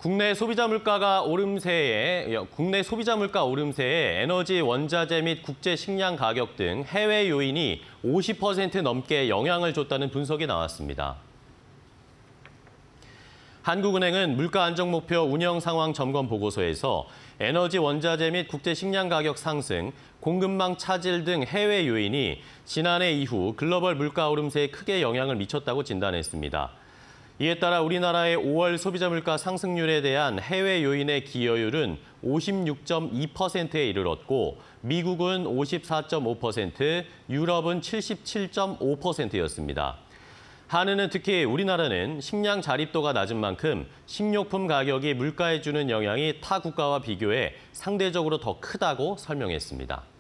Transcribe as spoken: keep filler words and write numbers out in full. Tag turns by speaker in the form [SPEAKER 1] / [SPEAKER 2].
[SPEAKER 1] 국내 소비자 물가가 오름세에 국내 소비자 물가 오름세에 에너지, 원자재 및 국제 식량 가격 등 해외 요인이 오십 퍼센트 넘게 영향을 줬다는 분석이 나왔습니다. 한국은행은 물가 안정 목표 운영 상황 점검 보고서에서 에너지, 원자재 및 국제 식량 가격 상승, 공급망 차질 등 해외 요인이 지난해 이후 글로벌 물가 오름세에 크게 영향을 미쳤다고 진단했습니다. 이에 따라 우리나라의 오월 소비자 물가 상승률에 대한 해외 요인의 기여율은 오십육 점 이 퍼센트에 이르렀고 미국은 오십사 점 오 퍼센트, 유럽은 칠십칠 점 오 퍼센트였습니다. 한은은 특히 우리나라는 식량 자립도가 낮은 만큼 식료품 가격이 물가에 주는 영향이 타 국가와 비교해 상대적으로 더 크다고 설명했습니다.